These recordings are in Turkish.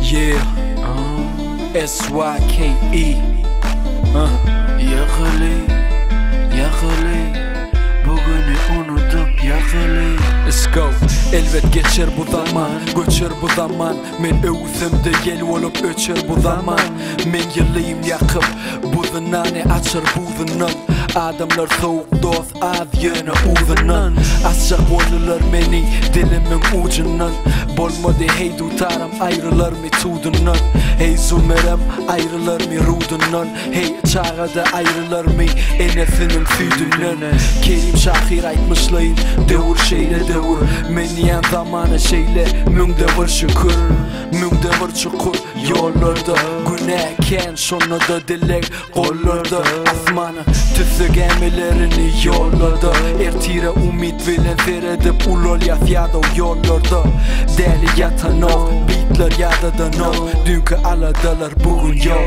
Yeah, SYKE. Yakali bugünü unutup yakali. Let's go. Elbet geçer bu zaman, göçer bu zaman. Men öğüthümde gel olup öçer bu zaman. Men yılıyım yakıp buzunani açar buzunum. Adamlar soğuk dost az yöne uğunan. Asacak olurlar meni dilimin ucundan. Bolmadı hey tutarım ayrılır mı tudundan. Hey zumerem ayrılır mı rudundan. Hey çağada ayrılır mı enesinin südünden. Kerim Şakir aytmışlayın devur şeyle devur. Meniyen zamanı şeyle müngdevur şükür. Müngdevur çukur yollarda. Günahken şonu da dilek kollarda. Asmanı tüzü gemilerini yollarda. Ertire umit bilen veredip ulol yafyada yollarda. Deli yatan o beatler yadadan o. Dünkü aladalar bugün yok.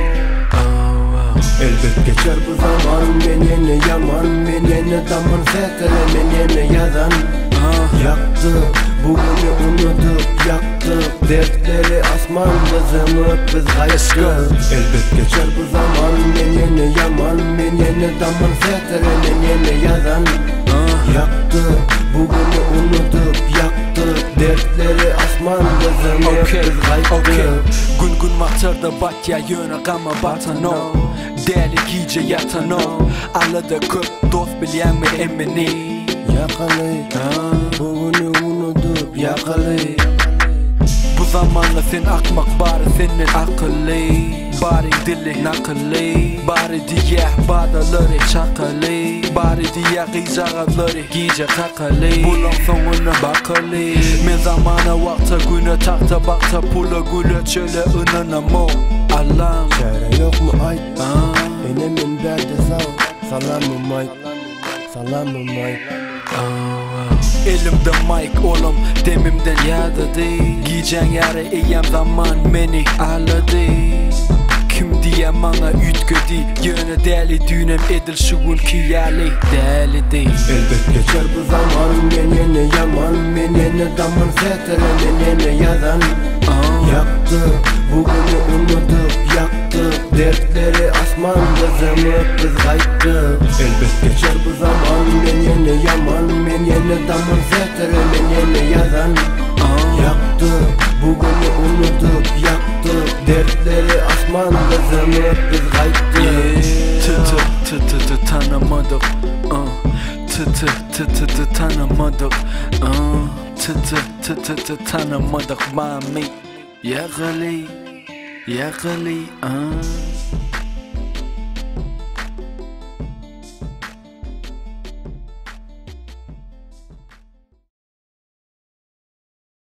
Elbet geçer bu zaman, men yine yaman, men yine daman setere, men yine yadan. Yaktı, bugünü unutup yaktı. Dertleri asmanda zımıp biz kayıştık. Elbet geçer bu zaman, men yine yaman, men yine daman setere, men yine yadan. Yaktı, bugünü unutup yaktı. Dertleri asmanda zımıp biz kayıştık. Gün gün matarda batya yöne gama batan o. Deli gece yatan o. Alada köp dost bilyen mi emini. Yakali, bugünü unutup yakali. Bu zamanla sen akmak bari senin akıllı. Bari dili nakıllı. Bari diye badaları çakalı. Bari diye gıcağaları gece kakalı. Bulan sonuna bakalı. Men zamana vakta güne takta bakta pula gülü çöle ınana mo. Allah'ım Şehre yok mu ay? Enemin derdi sağ. Salamım ay. Salamım ay. Elimde mic oğlum demimden yadadı. Giyecen yere iyem zaman beni ağladı. Kim diye bana ütküdü. Yöne deli düğünem edil şugul kiyali deli değil. Elbet geçer bu zaman, men yine yaman, men yine daman setere, men yine yadan. Yaktı, bugünü unutup yaktı. Dertleri asmanda zımıp biz kayıttık. Elbet geçer bu zaman, men yine yaman, men yine daman setere, men yine yadan. Yaktı, bugünü unutup yaktı. Dertleri asmanda zımıp biz kayıttık. Tı tanımadık. Tı tanımadık. Tı tanımadık mami. Yakali